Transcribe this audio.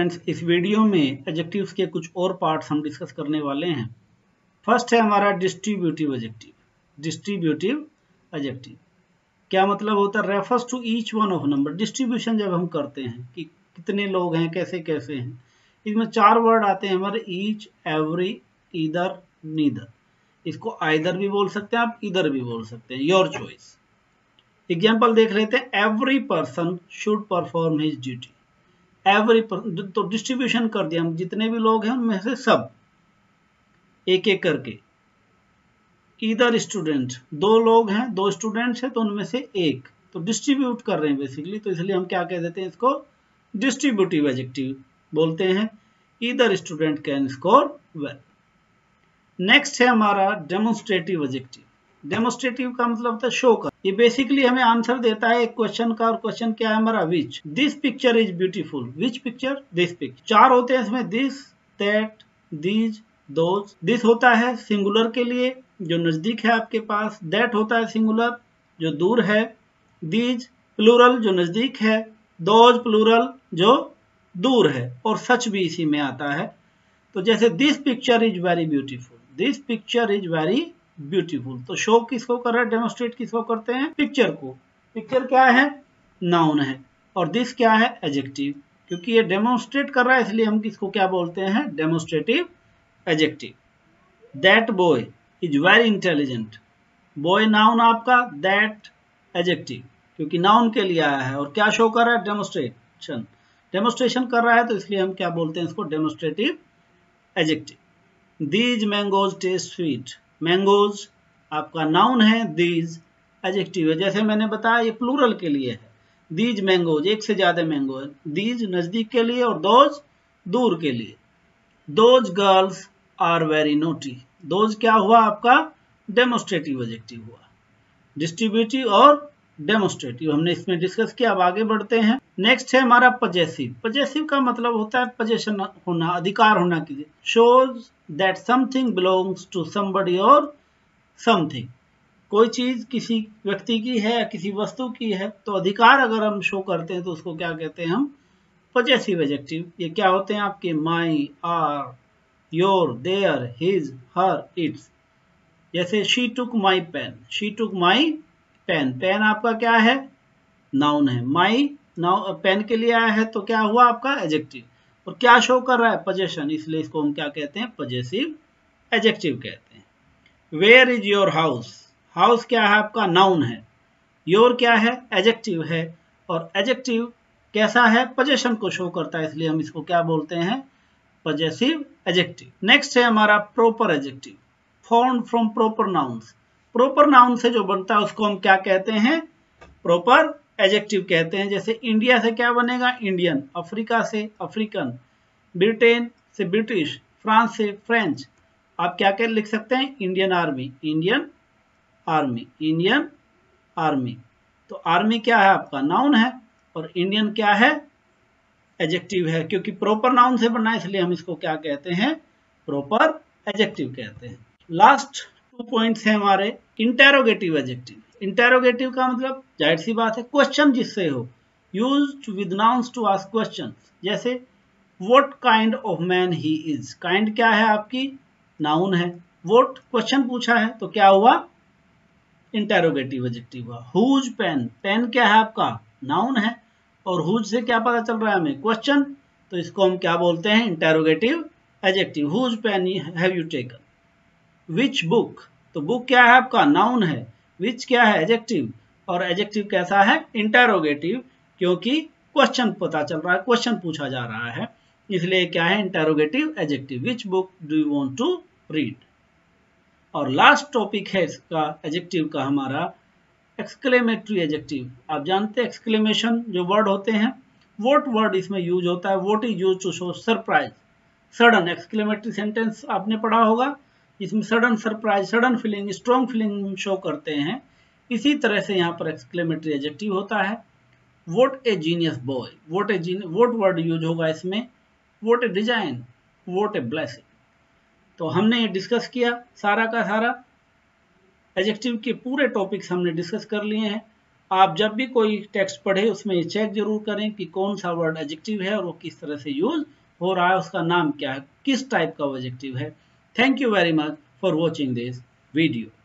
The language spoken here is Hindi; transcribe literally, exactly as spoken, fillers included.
स्टूडेंट्स, इस वीडियो में एडजेक्टिव्स के कुछ और पार्ट्स हम डिस्कस करने वाले हैं। फर्स्ट है हमारा डिस्ट्रीब्यूटिव एडजेक्टिव। डिस्ट्रीब्यूटिव एडजेक्टिव क्या मतलब होता है? Refers to each one of number. Distribution जब हम करते हैं कि कितने लोग हैं, कैसे कैसे हैं, इसमें चार वर्ड आते हैं हमारे, ईच, एवरी, ईदर, नीदर। इसको आइदर भी बोल सकते हैं आप, इधर भी बोल सकते हैं, योर चॉइस। एग्जाम्पल देख लेते हैं। Every person should perform his duty. Every person, तो डिस्ट्रीब्यूशन कर दिया हम, जितने भी लोग हैं उनमें से सब एक एक करके। इधर स्टूडेंट, दो लोग हैं, दो स्टूडेंट्स हैं तो उनमें से एक, तो डिस्ट्रीब्यूट कर रहे हैं बेसिकली, तो इसलिए हम क्या कह देते हैं, इसको डिस्ट्रीब्यूटिव एडजेक्टिव बोलते हैं। इधर student can score well. Next है हमारा डेमोन्स्ट्रेटिव एडजेक्टिव। डेमोन्स्ट्रेटिव का मतलब होता है शो का। ये बेसिकली हमें आंसर देता है एक क्वेश्चन का, और क्वेश्चन क्या है हमारा, which. This picture is beautiful. Which picture? This picture. चार होते हैं इसमें, this, that, these, those. This होता है सिंगुलर के लिए जो नजदीक है आपके पास, दैट होता है सिंगुलर जो दूर है, दीज प्लूरल जो नजदीक है, दोज प्लूरल जो दूर है, और सच भी इसी में आता है। तो जैसे this picture is very beautiful, this picture is very beautiful. तो शो किसको कर रहा है, डेमोन्स्ट्रेट किसको करते हैं, पिक्चर को। पिक्चर क्या है, नाउन है, और दिस क्या है, एडजेक्टिव। क्योंकि ये डेमोन्स्ट्रेट कर रहा है इसलिए हम किसको क्या बोलते हैं, demonstrative adjective. That boy is very intelligent. Boy noun आपका, दैट एडजेक्टिव, क्योंकि नाउन के लिए आया है, और क्या शो कर रहा है, डेमोन्स्ट्रेशन। डेमोन्स्ट्रेशन कर रहा है तो इसलिए हम क्या बोलते हैं इसको, demonstrative adjective. These mangoes taste sweet. Mangoes आपका नाउन है, दीज एडजेक्टिव है। जैसे मैंने बताया ये प्लूरल के लिए है, दीज मैंगोज, एक से ज्यादा मैंगो है, दीज नजदीक के लिए और दोज दूर के लिए। Those girls are very naughty. Those क्या हुआ आपका, डेमोन्स्ट्रेटिव एडजेक्टिव हुआ। डिस्ट्रीब्यूटिव और डेमोन्स्ट्रेटिव हमने इसमें डिस्कस किया। अब आगे बढ़ते हैं। नेक्स्ट है हमारा पजेसिव। पजेसिव का मतलब होता है पजेशन होना, अधिकार होना किसी। Shows that something belongs to somebody और समथिंग। कोई चीज किसी व्यक्ति की है या किसी वस्तु की है, तो अधिकार अगर हम शो करते हैं तो उसको क्या कहते हैं हम, पजेसिव एडजेक्टिव। ये क्या होते हैं आपके, my, our, your, their, his, her, its. जैसे she took my pen. She took my pen. Pen आपका क्या है, नाउन है। माई नाउ पेन के लिए आया है तो क्या हुआ आपका, एडजेक्टिव। और क्या शो कर रहा है, पजेशन, इसलिए इसको हम क्या कहते हैं, पजेसिव एडजेक्टिव कहते हैं। Where is your house. House क्या है आपका, नाउन है। योर क्या है, एडजेक्टिव है, और एडजेक्टिव कैसा है, पजेशन को शो करता है, इसलिए हम इसको क्या बोलते हैं, पजेसिव एडजेक्टिव। नेक्स्ट है हमारा proper adjective, formed from proper nouns. Proper noun से जो बनता है उसको हम क्या कहते हैं, प्रोपर एडजेक्टिव कहते हैं। जैसे इंडिया से क्या बनेगा, इंडियन। अफ्रीका से अफ्रीकन। ब्रिटेन से ब्रिटिश। फ्रांस से फ्रेंच। आप क्या क्या लिख सकते हैं, Indian army, Indian army, Indian army. तो आर्मी क्या है आपका, नाउन है, और इंडियन क्या है, एडजेक्टिव है। क्योंकि प्रोपर नाउन से बना है इसलिए हम इसको क्या कहते हैं, प्रोपर एडजेक्टिव कहते हैं। लास्ट टू पॉइंट्स हैं हमारे, इंटेरोगेटिव एडजेक्टिव। इंटेरोगेटिव का मतलब जाहिर सी बात है क्वेश्चन जिससे हो, used with nouns to ask question. जैसे what kind of man he is. Kind क्या है आपकी, नाउन है। व्हाट क्वेश्चन पूछा है तो क्या हुआ, इंटेरोगेटिव एडजेक्टिव हुआ। Whose pen. पेन क्या है आपका, नाउन है, और हुज से क्या पता चल रहा है हमें, क्वेश्चन, तो इसको हम क्या बोलते हैं, interrogative adjective. Whose pen have you taken. Which book. तो बुक क्या है आपका, नाउन है। विच क्या है, एडजेक्टिव, और एडजेक्टिव कैसा है, इंटेरोगेटिव, क्योंकि क्वेश्चन पता चल रहा है, क्वेश्चन पूछा जा रहा है, इसलिए क्या है, interrogative adjective. Which book do you want to read. और लास्ट टॉपिक है इसका एडजेक्टिव का हमारा, एक्सक्लेमेटरी एडजेक्टिव। आप जानते हैं एक्सक्लेमेशन जो वर्ड होते हैं, वोट वर्ड इसमें यूज होता है। What is use to show surprise, sudden. Exclamatory sentence आपने पढ़ा होगा, इसमें sudden surprise, sudden feeling, strong feeling show करते हैं। इसी तरह से यहाँ पर एक्सक्लेमेटरी एडजेक्टिव होता है। What a genius boy. What a genius, what word use होगा इसमें। What a design, what a blessing. तो हमने ये डिस्कस किया सारा का सारा, एडजेक्टिव के पूरे टॉपिक्स हमने डिस्कस कर लिए हैं। आप जब भी कोई टेक्स्ट पढ़े उसमें ये चेक जरूर करें कि कौन सा वर्ड एडजेक्टिव है और वो किस तरह से यूज हो रहा है, उसका नाम क्या है, किस टाइप का वो एडजेक्टिव है। Thank you very much for watching this video.